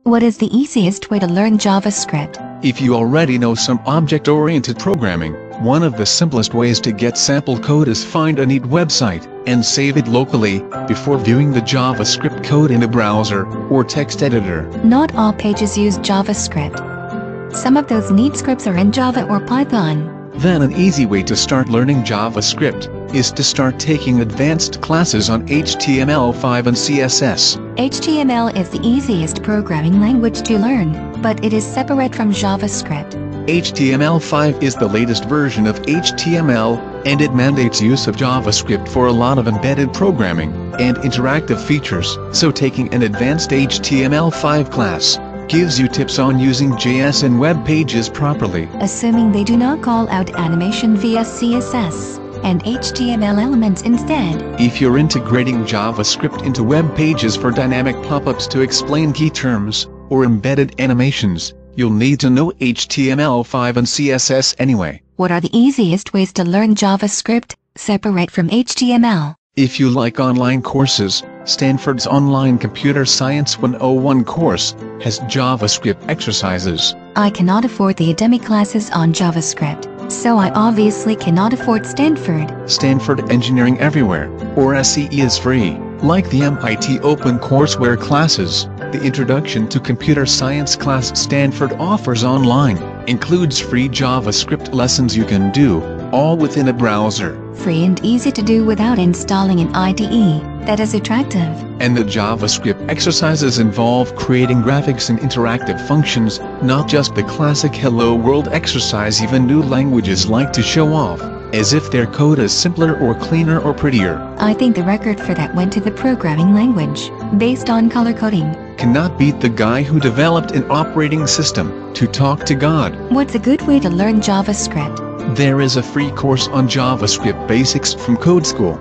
What is the easiest way to learn JavaScript? If you already know some object-oriented programming, one of the simplest ways to get sample code is find a neat website and save it locally before viewing the JavaScript code in a browser or text editor. Not all pages use JavaScript. Some of those neat scripts are in Java or Python. Then an easy way to start learning JavaScript is to start taking advanced classes on HTML5 and CSS. HTML is the easiest programming language to learn, but it is separate from JavaScript. HTML5 is the latest version of HTML, and it mandates use of JavaScript for a lot of embedded programming and interactive features. So taking an advanced HTML5 class gives you tips on using JS and web pages properly. Assuming they do not call out animation via CSS and HTML elements instead. If you're integrating JavaScript into web pages for dynamic pop-ups to explain key terms or embedded animations, you'll need to know HTML5 and CSS anyway. What are the easiest ways to learn JavaScript, separate from HTML? If you like online courses, Stanford's Online Computer Science 101 course has JavaScript exercises. I cannot afford the Udemy classes on JavaScript, so I obviously cannot afford Stanford. Stanford Engineering Everywhere, or SE, is free. Like the MIT OpenCourseware classes, the Introduction to Computer Science class Stanford offers online includes free JavaScript lessons you can do, all within a browser. Free and easy to do without installing an IDE. That is attractive. And the JavaScript exercises involve creating graphics and interactive functions, not just the classic Hello World exercise even new languages like to show off, as if their code is simpler or cleaner or prettier. I think the record for that went to the programming language, based on color coding. Cannot beat the guy who developed an operating system to talk to God. What's a good way to learn JavaScript? There is a free course on JavaScript basics from Code School.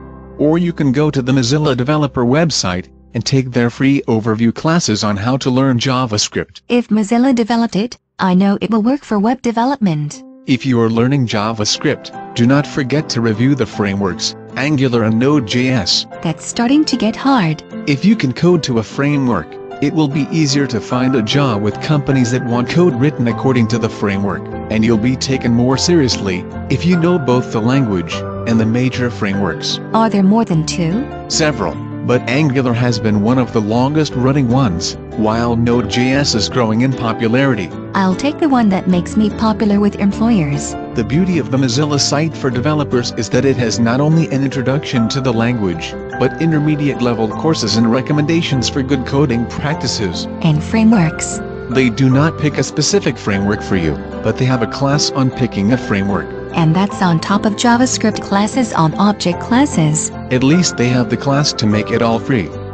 Or you can go to the Mozilla developer website and take their free overview classes on how to learn JavaScript. If Mozilla developed it, I know it will work for web development. If you are learning JavaScript, do not forget to review the frameworks, Angular and Node.js. That's starting to get hard. If you can code to a framework, it will be easier to find a job with companies that want code written according to the framework, and you'll be taken more seriously if you know both the language and the major frameworks. Are there more than two? Several, but Angular has been one of the longest running ones, while Node.js is growing in popularity. I'll take the one that makes me popular with employers. The beauty of the Mozilla site for developers is that it has not only an introduction to the language, but intermediate level courses and recommendations for good coding practices. And frameworks. They do not pick a specific framework for you, but they have a class on picking a framework. And that's on top of JavaScript classes on object classes. At least they have the class to make it all free.